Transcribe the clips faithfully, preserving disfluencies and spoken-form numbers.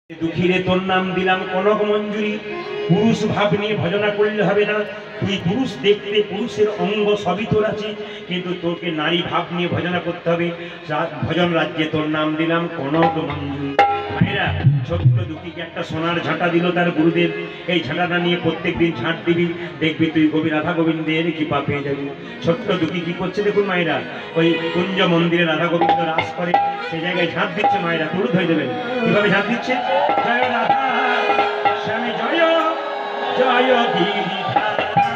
দুঃখীরে তোর নাম দিলাম কনক মঞ্জুরি। পুরুষ ভাব নিয়ে ভজনা করলে হবে না। তুই পুরুষ দেখতে, পুরুষের অঙ্গ সবই তোর আছে, কিন্তু তোকে নারী ভাব নিয়ে ভজনা করতে হবে। ভজন রাজ্যে তোর নাম দিলাম কনক মঞ্জুরি। ভাইরা, ছোট্ট দুঃখীকে একটা সোনার ঝাঁটা দিল তার গুরুদেব। এই ঝাঁটাটা নিয়ে প্রত্যেক দিন ঝাঁট দিবি, দেখবি তুই গোবী রাধা গোবিন্দের কৃপা পেয়ে যাবি। ছোট্ট দুঃখী কি করছে দেখুন মায়েরা, ওই কুঞ্জ মন্দিরে রাধা গোবিন্দ রাস করে, সেই জায়গায় ঝাঁট দিচ্ছে। মায়েরা পুরুত হয়ে দেবেন, কিভাবে ঝাঁট দিচ্ছে? জয় রাধা স্বামী জয় জয় গিরিধার,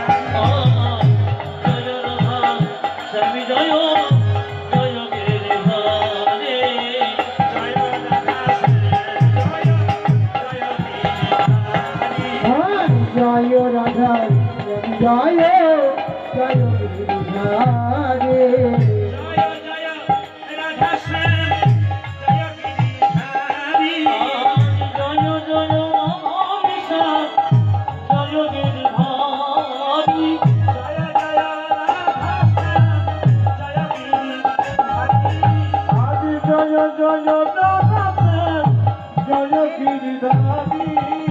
জয় রাধা স্বামী জয় জয় গিরিধারে, জয় রাধা জয় জয় গিরিধারি, জয় রাধা জয় জয় গিরিধারে, জয় জয় রাধা শ্যাম জয় গিরিধারি, জয় জয় রাধা জয় গিরিধারি, জয় জয় রাধা শ্যাম জয় গিরিধারি, আজ জয় জয় রাধা জয় গিরিধারি,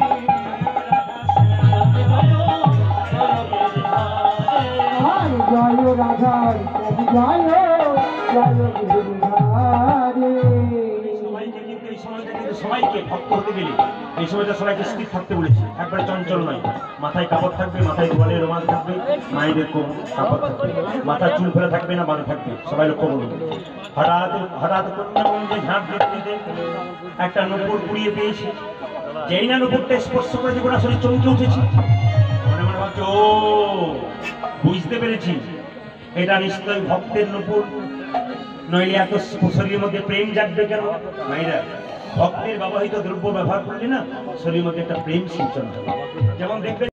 আজ জয় রাধা জয় জয় গিরিধারে। সবাইকে কিন্তু এই সময়টা কিন্তু সবাইকে ভক্ত হতে গেলে এই সময়টা সবাইকে স্থির থাকতে বলেছি, একবারে চঞ্চল নয়। মাথায় কাপড় থাকবে, মাথায় গোয়ালের রুমাল থাকবে, মায়েদের কাপড় থাকবে, মাথার চুল ফেলে থাকবে না, বাঁধা থাকবে। সবাই লক্ষ্য করুন। হঠাৎ হঠাৎ কন্যাগঞ্জে ঝাঁপ দিতে দিতে একটা নূপুর কুড়িয়ে পেয়েছি। যেই না নূপুরটা স্পর্শ করেছে গোটা শরীর চমকে উঠেছে। মনে মনে ভাবছে, ও বুঝতে পেরেছি, এটা নিশ্চয়ই ভক্তের নূপুর, নইলে এত শরীরের মধ্যে প্রেম জাগবে কেন? মায়েরা, ভক্তের ব্যবহৃত দ্রব্য ব্যবহার করলে না শরীরের মধ্যে একটা প্রেম সিঞ্চন হবে। যেমন দেখবেন